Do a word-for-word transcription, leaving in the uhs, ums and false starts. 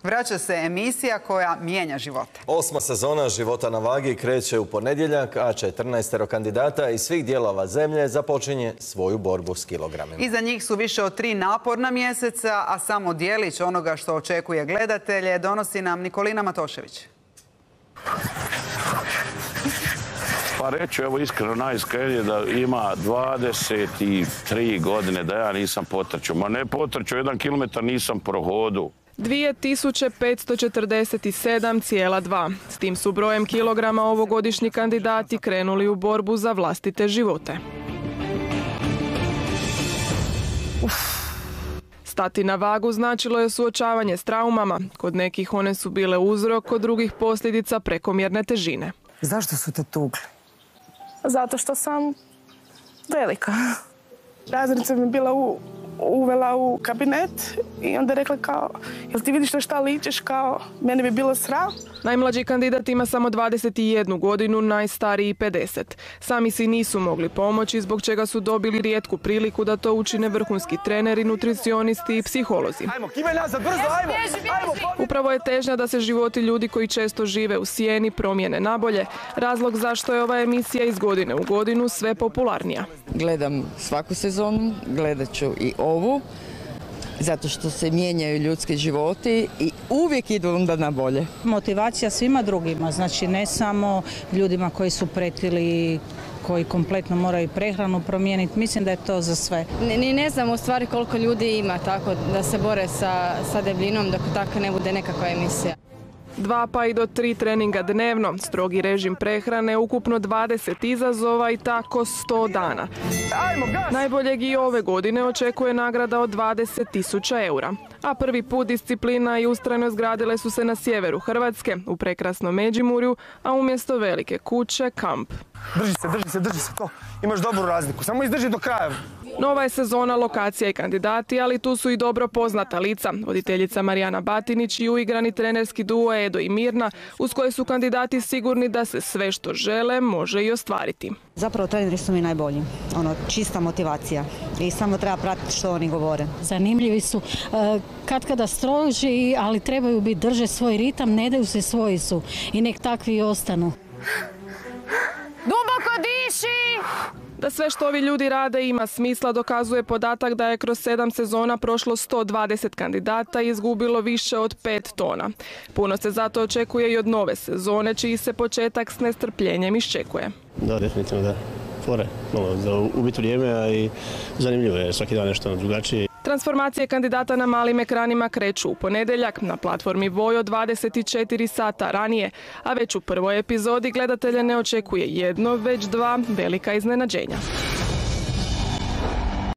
Vraća se emisija koja mijenja živote. Osma sezona Života na vagi kreće u ponedjeljak, a četrnaestero kandidata iz svih dijelova zemlje započinje svoju borbu s kilogramima. Iza njih su više od tri naporna mjeseca, a samo djelić onoga što očekuje gledatelje donosi nam Nikolina Matošević. Pa reću, evo iskreno, najiskrenije da ima dvadeset tri godine da ja nisam potrčao. Ma ne potrčao, jedan kilometar nisam prohodu. dvije tisuće petsto četrdeset sedam zarez dva. S tim su brojem kilograma ovogodišnji kandidati krenuli u borbu za vlastite živote. Uf. Stati na vagu značilo je suočavanje s traumama. Kod nekih one su bile uzrok, kod drugih posljedica prekomjerne težine. Zašto su te tugli? Zato što sam velika. Razrednica mi je bila u, uvela u kabinet i onda je rekla kao, jel ti vidiš na šta ličiš, kao, mene bi bilo sram. Najmlađi kandidat ima samo dvadeset jednu godinu, najstariji pedeset. Sami si nisu mogli pomoći, zbog čega su dobili rijetku priliku da to učine vrhunski treneri, nutricionisti i psiholozi. Ajmo, kime nazad, brzo, ajmo! ajmo. Upravo je težnja da se životi ljudi koji često žive u sjeni promijene nabolje. Razlog zašto je ova emisija iz godine u godinu sve popularnija. Gledam svaku sezonu, gledat ću i ovu, zato što se mijenjaju ljudski životi i uvijek idu onda na bolje. Motivacija svima drugima, znači ne samo ljudima koji su pretili, koji kompletno moraju prehranu promijeniti. Mislim da je to za sve. Ni ne znam u stvari koliko ljudi ima tako da se bore sa, sa debljinom dok tako ne bude nekakva emisija. Dva pa i do tri treninga dnevno, strogi režim prehrane, ukupno dvadeset izazova i tako sto dana. Najboljeg i ove godine očekuje nagrada od dvadeset tisuća eura. A prvi put disciplina i ustrajnost gradile su se na sjeveru Hrvatske, u prekrasnom Međimurju, a umjesto velike kuće kamp. Drži se, drži se, drži se to. Imaš dobru razliku, samo izdrži do kraja. Nova je sezona, lokacija i kandidati, ali tu su i dobro poznata lica. Voditeljica Marijana Batinić i uigrani trenerski duo Edo i Mirna, uz koje su kandidati sigurni da se sve što žele može i ostvariti. Zapravo treneri su mi najbolji. Ono, čista motivacija. I samo treba pratiti što oni govore. Zanimljivi su. Kad kada stroži, ali trebaju biti, drže svoj ritam, ne daju se, svoji su. I nek takvi i ostanu. Duboko diši! Da sve što ovi ljudi rade ima smisla dokazuje podatak da je kroz sedam sezona prošlo sto dvadeset kandidata i izgubilo više od pet tona. Puno se zato očekuje i od nove sezone, čiji se početak s nestrpljenjem iščekuje. Da, definitivno da. Fore, malo za ubiti vrijeme, a i zanimljivo je svaki dan nešto drugačije. Transformacije kandidata na malim ekranima kreću u ponedjeljak na platformi Vojo dvadeset četiri sata ranije, a već u prvoj epizodi gledatelje ne očekuje jedno, već dva velika iznenađenja.